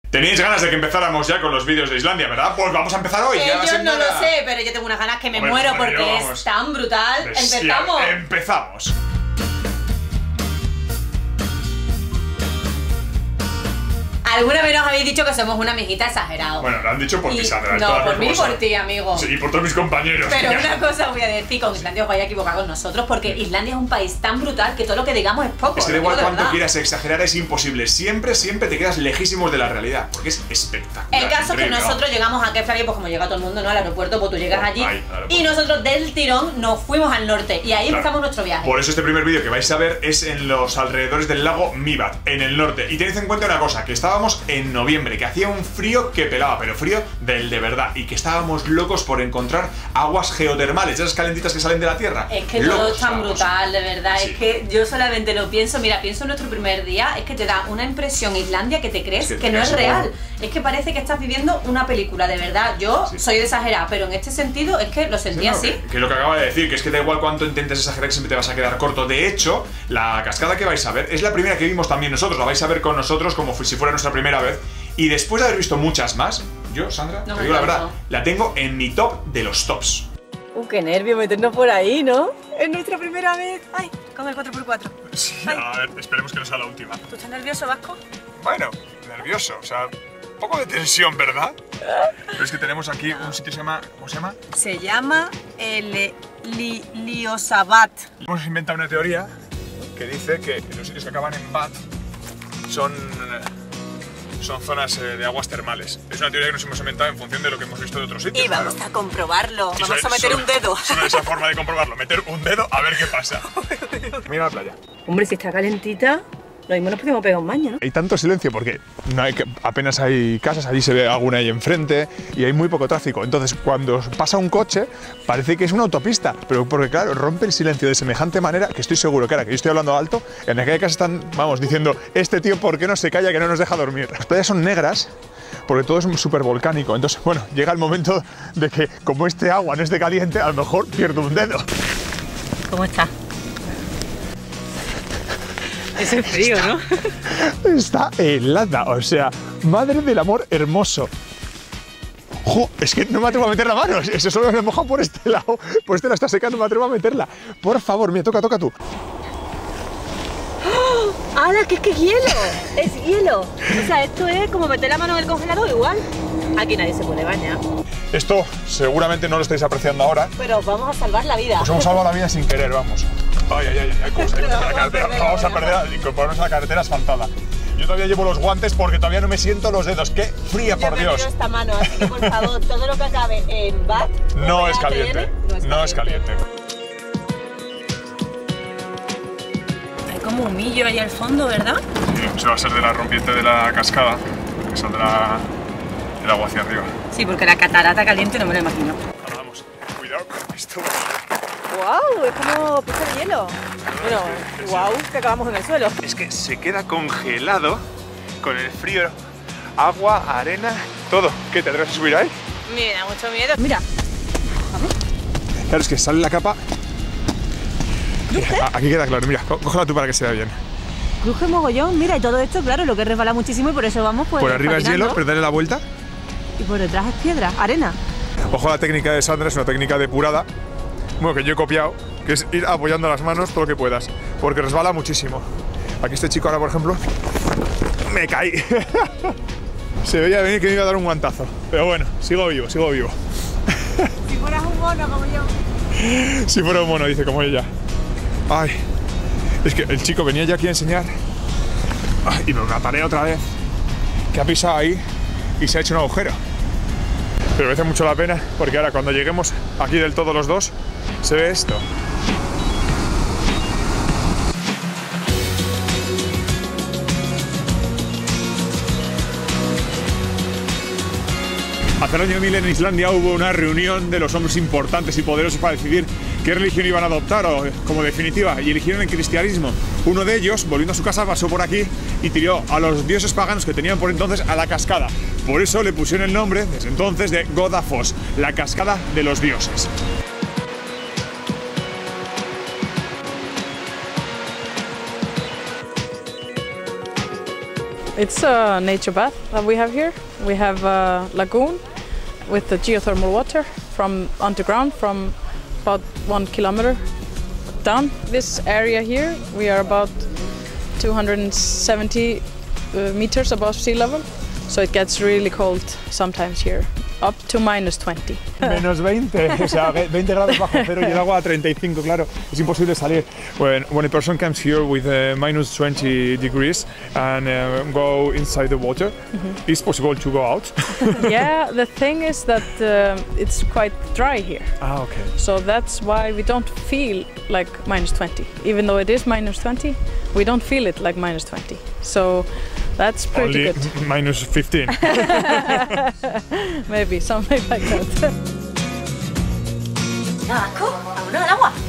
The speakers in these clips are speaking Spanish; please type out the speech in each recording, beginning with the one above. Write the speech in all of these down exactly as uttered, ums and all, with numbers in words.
Teníais ganas de que empezáramos ya con los vídeos de Islandia, ¿verdad? Pues vamos a empezar hoy. Eh, ya yo no nada. lo sé, pero yo tengo unas ganas que me Hombre, muero hombre, porque yo, vamos. es tan brutal. Bestial. ¡Empezamos! Empezamos. Alguna vez nos habéis dicho que somos una amiguita exagerado. Bueno, lo han dicho por ti, Y- Sandra. No, todas por las mí y cosas. por ti, amigo. Sí, y por todos mis compañeros. Pero tía. una cosa voy a decir, con Islandia os vais a equivocar con nosotros porque Islandia es un país tan brutal que todo lo que digamos es poco. Es que da lo igual digo de cuánto verdad. quieras exagerar, es imposible. Siempre, siempre te quedas lejísimos de la realidad. Porque es espectacular. El caso es que increíble, nosotros vamos. llegamos a Keflavik, pues como llega todo el mundo, ¿no? Al aeropuerto, pues tú llegas allí. Ahí, al aeropuerto. Y nosotros del tirón nos fuimos al norte. Y ahí Claro. empezamos nuestro viaje. Por eso este primer vídeo que vais a ver es en los alrededores del lago Mivat, en el norte. Y tened en cuenta una cosa, que estábamos en noviembre, que hacía un frío que pelaba, pero frío del de verdad. Y que estábamos locos por encontrar aguas geotermales, esas calentitas que salen de la tierra. Es que Locos todo es tan estábamos. brutal, de verdad. Sí. Es que yo solamente lo pienso, mira, pienso en nuestro primer día, es que te da una impresión Islandia que te crees Es que que, te no es crees, real. Es que parece que estás viviendo una película, de verdad. Yo Sí. soy de exagerar, pero en este sentido es que lo Sí, sentía no, así. que, que es lo que acaba de decir, que es que da igual cuánto intentes exagerar, que siempre te vas a quedar corto. De hecho, la cascada que vais a ver es la primera que vimos también nosotros. La vais a ver con nosotros como si fuera nuestra primera vez. Y después de haber visto muchas más, yo, Sandra, No te me digo la canso. verdad, la tengo en mi top de los tops. Uh, qué nervio meternos por ahí, ¿no? Es nuestra primera vez. Ay, con el cuatro por cuatro. Sí, Ay. a ver, esperemos que no sea la última. ¿Tú estás nervioso, Vasco? Bueno, nervioso, o sea, un poco de tensión, ¿verdad? Pero es que tenemos aquí un sitio que se llama, ¿cómo se llama? Se llama el li, Liosabat. Hemos inventado una teoría que dice que los sitios que acaban en bat son, son zonas eh, de aguas termales. Es una teoría que nos hemos inventado en función de lo que hemos visto de otros sitios. Y vamos claro. a comprobarlo. Y Vamos solo- a meter solo- un dedo. Solo esa forma de comprobarlo, meter un dedo a ver qué pasa. Mira la playa. Hombre, si está calentita, lo mismo nos podemos pegar un baño, ¿no? Hay tanto silencio porque no hay que, apenas hay casas, allí se ve alguna ahí enfrente y hay muy poco tráfico. Entonces, cuando pasa un coche, parece que es una autopista, pero porque claro, rompe el silencio de semejante manera que estoy seguro que ahora que yo estoy hablando alto, en aquella casa están, vamos, diciendo, este tío, ¿por qué no se calla que no nos deja dormir? Las playas son negras porque todo es súper volcánico. Entonces, bueno, llega el momento de que, como este agua no esté caliente, a lo mejor pierdo un dedo. ¿Cómo está? Ese es frío, ¿no? Está helada, o sea, madre del amor hermoso. Jo, es que no me atrevo a meter la mano, eso solo me moja por este lado, por este lado está secando, no me atrevo a meterla. Por favor, mira, toca, toca tú. ¡Hala, que es que es hielo! ¡Es hielo! O sea, esto es como meter la mano en el congelador igual. Aquí nadie se puede bañar. Esto seguramente no lo estáis apreciando ahora, Pero os vamos a salvar la vida. os hemos salvado la vida sin querer, vamos. Ay, ay, ay, ay, cómo salimos de la carretera, vamos a perder, a incorporarnos a la carretera asfaltada. Yo todavía llevo los guantes porque todavía no me siento los dedos, qué fría, Yo por prefiero Dios. esta mano, así que por favor, todo lo que acabe en bat No o es B A T N, caliente, no es caliente. Hay como un millo ahí al fondo, ¿verdad? Eso va a ser de la rompiente de la cascada, que saldrá el agua hacia arriba. Sí, porque la catarata caliente no me lo imagino. Ahora vamos, cuidado con esto. ¡Wow! Es como pista de hielo. Bueno, wow, que acabamos en el suelo. Es que se queda congelado con el frío, agua, arena, todo. ¿Qué, te atreves a subir ahí? Me da mucho miedo. Mira, Claro, es que sale la capa. Mira, aquí queda claro, mira, có- cógela tú para que se vea bien. cruje mogollón. Mira, y todo esto, claro, lo que resbala muchísimo y por eso vamos pues Por arriba es patinando. hielo, pero dale la vuelta. Y por detrás es piedra, arena. Ojo a la técnica de Sandra, es una técnica depurada. Bueno, que yo he copiado, que es ir apoyando las manos todo lo que puedas, porque resbala muchísimo. Aquí este chico ahora, por ejemplo, me caí. Se veía venir que me iba a dar un guantazo. Pero bueno, sigo vivo, sigo vivo. Si fueras un mono como yo. Si fuera un mono, dice, como ella. Ay, es que el chico venía ya aquí a enseñar. Ay, y me mataré otra vez. Que ha pisado ahí y se ha hecho un agujero. Pero merece mucho la pena porque ahora cuando lleguemos aquí del todo los dos, se ve esto. Hace el año mil en Islandia hubo una reunión de los hombres importantes y poderosos para decidir qué religión iban a adoptar o, como definitiva, y eligieron el cristianismo. Uno de ellos, volviendo a su casa, pasó por aquí y tiró a los dioses paganos que tenían por entonces a la cascada. Por eso le pusieron el nombre, desde entonces, de Godafoss, la cascada de los dioses. It's a nature bath that we have here. We have a lagoon with the geothermal water from underground from about one kilometer down. This area here, we are about two hundred seventy uh, meters above sea level, so it gets really cold sometimes here, up to minus twenty. Menos veinte, o sea, veinte grados bajo cero y el agua a treinta y cinco, claro, es imposible salir. When, when a person comes here with uh, minus twenty degrees and uh, go inside the water, mm-hmm. it's possible to go out? Yeah, the thing is that uh, it's quite dry here. Ah, okay. So that's why we don't feel like minus twenty. Even though it is minus twenty, we don't feel it like minus twenty. So that's pretty Only good. minus fifteen. Maybe, something like that. Vasco, vámonos al agua.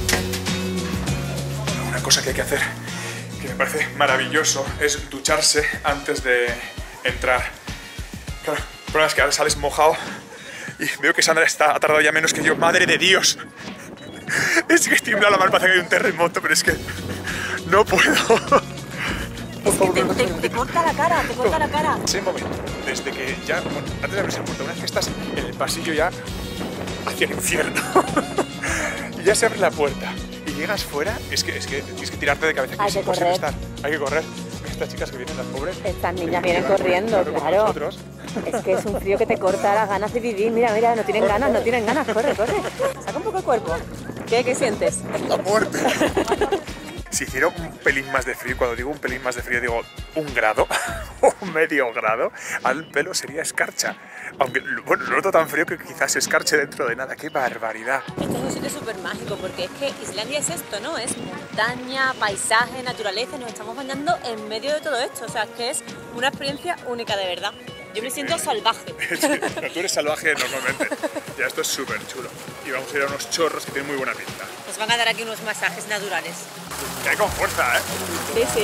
Una cosa que hay que hacer, que me parece maravilloso, es ducharse antes de entrar. Claro, el problema es que ahora sales mojado y veo que Sandra está, ha tardado ya menos que yo. ¡Madre de Dios! Es que tiembla la mano, parece que hay un terremoto, pero es que no puedo. Es que te, te, te corta la cara, te corta la cara. Sí, un momento. Desde que ya, bueno, antes de abrirse la puerta, una vez que estás en el pasillo ya hacia el infierno, y ya se abre la puerta y llegas fuera, es que, es que tienes que tirarte de cabeza, que Hay es que imposible correr. estar. Hay que correr. Estas chicas que vienen, las pobres. Estas niñas que vienen llevan corriendo, corriendo como claro. nosotros. Es que es un frío que te corta las ganas de vivir. Mira, mira, no tienen ganas, no tienen ganas. Corre, corre. Saca un poco el cuerpo. ¿Qué, qué sientes? La muerte. Si hiciera un pelín más de frío, cuando digo un pelín más de frío digo un grado o medio grado, al pelo sería escarcha. Aunque, bueno, lo noto tan frío que quizás se escarche dentro de nada. ¡Qué barbaridad! Este es un sitio súper mágico porque es que Islandia es esto, ¿no? Es montaña, paisaje, naturaleza. Nos estamos bañando en medio de todo esto. O sea, que es una experiencia única de verdad. Yo me siento salvaje. Sí, no, tú eres salvaje normalmente. Ya, esto es súper chulo. Y vamos a ir a unos chorros que tienen muy buena pinta. Nos van a dar aquí unos masajes naturales. Que hay con fuerza, ¿eh? Sí, sí.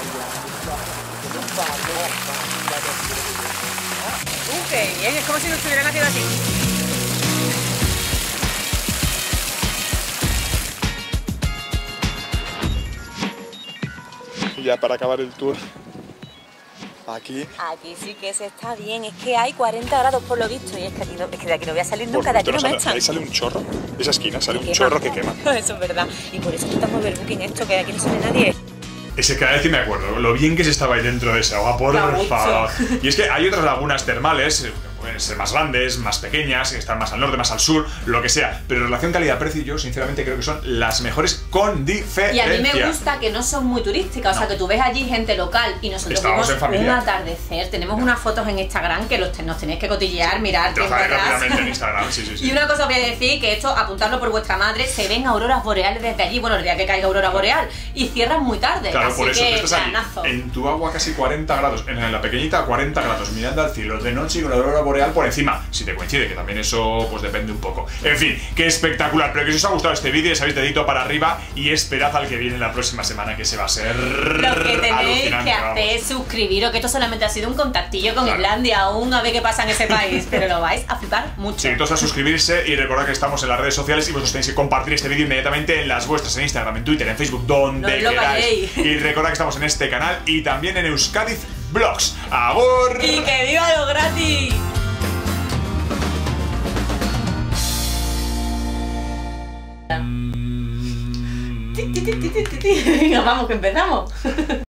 Uh, qué bien, es como si nos estuvieran haciendo así. Y ya para acabar el tour, aquí. Aquí sí que se está bien, es que hay cuarenta grados por lo visto y es que, aquí no, es que de aquí no voy a salir nunca, de aquí no me echan. Ahí sale un chorro, de esa esquina sale un Quema. chorro que quema. Eso es verdad, y por eso intentamos ver booking esto, que de aquí no sale nadie. Ese cada vez que me acuerdo, lo bien que se estaba ahí dentro de esa agua, por favor. Y es que hay otras lagunas termales, pueden ser más grandes, más pequeñas, que están más al norte, más al sur, lo que sea. Pero en relación calidad-precio, yo sinceramente creo que son las mejores con diferencia. Y a mí me gusta que no son muy turísticas, o sea, que tú ves allí gente local y nosotros Estamos en vimos familia. un atardecer. Tenemos unas fotos en Instagram que los te- nos tenéis que cotillear, mirar Te lo tiempo haré atrás. rápidamente en Instagram, sí, sí, sí. Y una cosa os voy a decir, que esto, apuntadlo por vuestra madre, se ven auroras boreales desde allí, bueno, el día que caiga aurora boreal, y cierran muy tarde, Claro, así por eso que tú estás allí, planazo. en tu agua casi cuarenta grados, en la pequeñita cuarenta grados, mirando al cielo de noche y con la aurora boreal por encima. Si te coincide, que también eso pues depende un poco. En fin, qué espectacular. Pero que si os ha gustado este vídeo, ya sabéis, dedito para arriba y esperad al que viene la próxima semana, que se va a ser Lo que tenéis alucinante, que hacer es suscribiros, que esto solamente ha sido un contactillo con Claro. Islandia, aún a ver qué pasa en ese país, pero lo vais a flipar mucho. Sí, entonces a suscribirse y recordad que estamos en las redes sociales y vosotros tenéis que compartir este vídeo inmediatamente en las vuestras, en Instagram, en Twitter, en Facebook, donde No os lo queráis. calléis. Y recordad que estamos en este canal y también en Euskadiz Vlogs. ¡Abur! ¡Y que viva lo gratis! Venga, vamos, que empezamos.